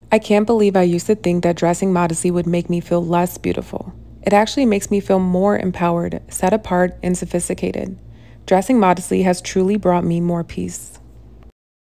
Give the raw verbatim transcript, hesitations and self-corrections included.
I can't believe I used to think that dressing modestly would make me feel less beautiful. It actually makes me feel more empowered, set apart, and sophisticated. Dressing modestly has truly brought me more peace.